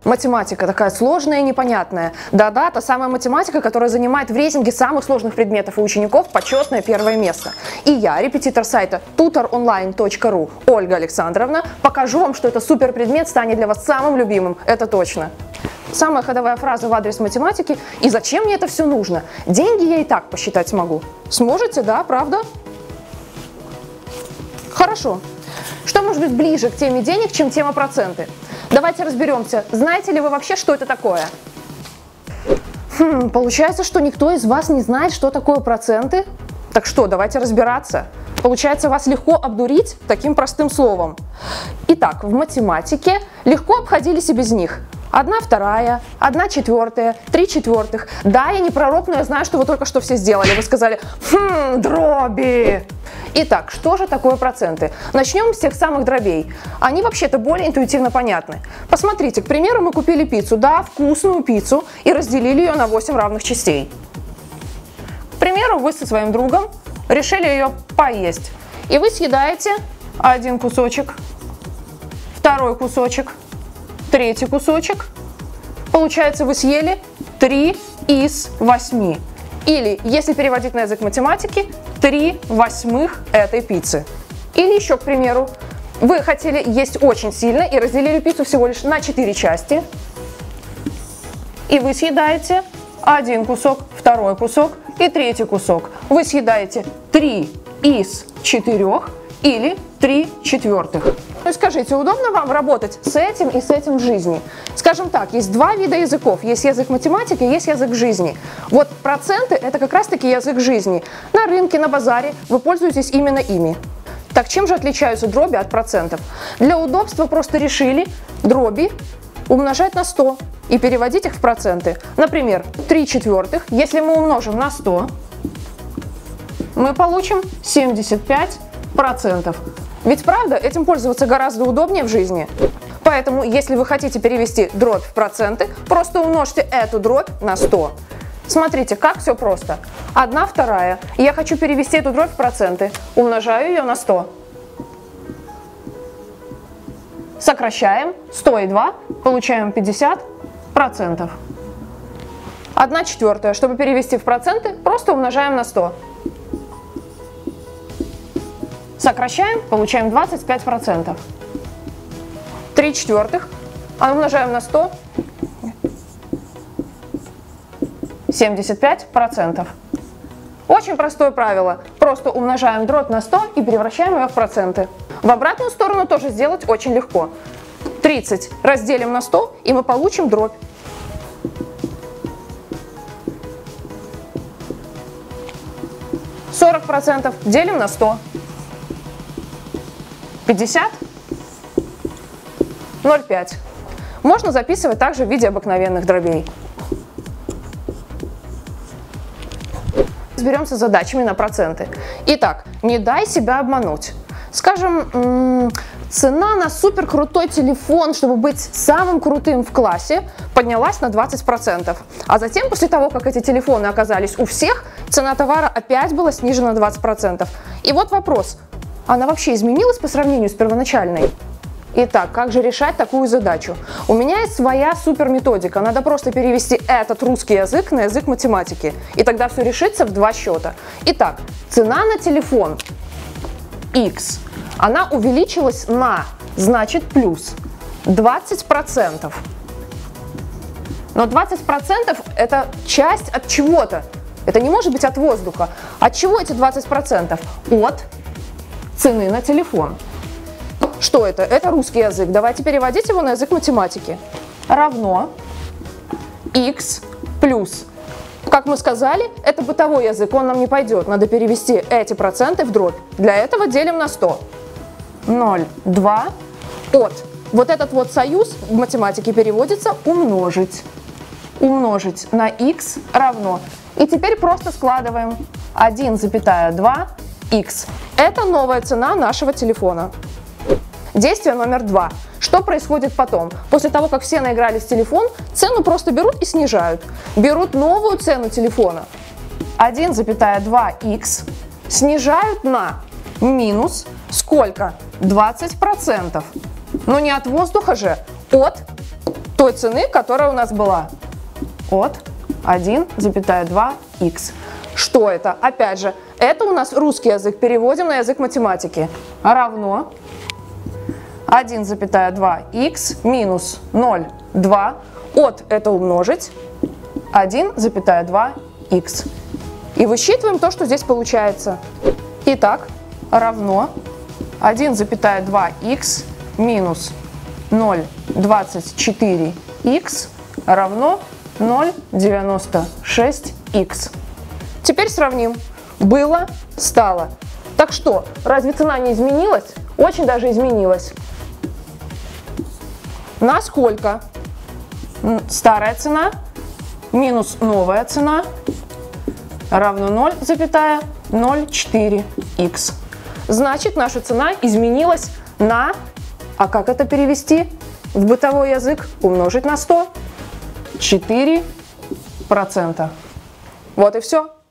Математика такая сложная и непонятная. Да-да, та самая математика, которая занимает в рейтинге самых сложных предметов и учеников почетное первое место. И я, репетитор сайта tutoronline.ru Ольга Александровна, покажу вам, что этот супер предмет станет для вас самым любимым. Это точно. Самая ходовая фраза в адрес математики: «И зачем мне это все нужно? Деньги я и так посчитать смогу». Сможете, да, правда? Хорошо. Что может быть ближе к теме денег, чем тема проценты? Давайте разберемся. Знаете ли вы вообще, что это такое? Получается, что никто из вас не знает, что такое проценты? Так что, давайте разбираться. Получается, вас легко обдурить таким простым словом. Итак, в математике легко обходились и без них. 1/2, 1/4, 3/4. Да, я не пророк, но я знаю, что вы только что все сделали. Вы сказали: дроби. Итак, что же такое проценты? Начнем с тех самых дробей. Они вообще-то более интуитивно понятны. Посмотрите, к примеру, мы купили пиццу, да, вкусную пиццу, и разделили ее на 8 равных частей. К примеру, вы со своим другом решили ее поесть. И вы съедаете один кусочек, второй кусочек, третий кусочек. Получается, вы съели 3 из 8. Или, если переводить на язык математики, 3/8 этой пиццы. Или еще, к примеру, вы хотели есть очень сильно и разделили пиццу всего лишь на 4 части. И вы съедаете один кусок, второй кусок и третий кусок. Вы съедаете 3 из 4 или 3/4. Ну скажите, удобно вам работать с этим и с этим в жизни? Скажем так, есть два вида языков. Есть язык математики, есть язык жизни. Вот проценты – это как раз-таки язык жизни. На рынке, на базаре вы пользуетесь именно ими. Так чем же отличаются дроби от процентов? Для удобства просто решили дроби умножать на 100 и переводить их в проценты. Например, 3/4, если мы умножим на 100, мы получим 75%. Ведь правда, этим пользоваться гораздо удобнее в жизни. Поэтому, если вы хотите перевести дробь в проценты, просто умножьте эту дробь на 100. Смотрите, как все просто. 1/2. Я хочу перевести эту дробь в проценты. Умножаю ее на 100. Сокращаем. 100 и 2. Получаем 50%. 1/4. Чтобы перевести в проценты, просто умножаем на 100. Сокращаем, получаем 25%. 3/4. Умножаем на 100. 75%. Очень простое правило. Просто умножаем дробь на 100 и превращаем ее в проценты. В обратную сторону тоже сделать очень легко. 30 разделим на 100, и мы получим дробь. %40 делим на 100. 50, 0,5. Можно записывать также в виде обыкновенных дробей. Разберемся с задачами на проценты. Итак, не дай себя обмануть. Скажем, цена на супер крутой телефон, чтобы быть самым крутым в классе, поднялась на 20%. А затем, после того, как эти телефоны оказались у всех, цена товара опять была снижена на 20%. И вот вопрос. Она вообще изменилась по сравнению с первоначальной? Итак, как же решать такую задачу? У меня есть своя супер методика. Надо просто перевести этот русский язык на язык математики. И тогда все решится в 2 счета. Итак, цена на телефон X, она увеличилась на, значит, плюс 20%. Но 20% это часть от чего-то. Это не может быть от воздуха. От чего эти 20%? От цены на телефон. Что это? Это русский язык. Давайте переводить его на язык математики. Равно x плюс. Как мы сказали, это бытовой язык, он нам не пойдет. Надо перевести эти проценты в дробь. Для этого делим на 100. 0,2 от. Вот этот вот союз в математике переводится умножить. Умножить на x равно. И теперь просто складываем 1,2х. Это новая цена нашего телефона. Действие номер 2. Что происходит потом? После того, как все наигрались в телефон, цену просто берут и снижают. Берут новую цену телефона, 1,2х, снижают на минус сколько? 20%. Но не от воздуха же, от той цены, которая у нас была от 1,2х. Что это? Опять же, это у нас русский язык, переводим на язык математики. Равно 1,2х минус 0,2 от это умножить 1,2х. И высчитываем то, что здесь получается. Итак, равно 1,2х минус 0,24х равно 0,96х. Теперь сравним. Было, стало. Так что, разве цена не изменилась? Очень даже изменилась. Насколько? Старая цена минус новая цена равно 0,04х. Значит, наша цена изменилась на, а как это перевести в бытовой язык? Умножить на 100? 4%. Вот и все.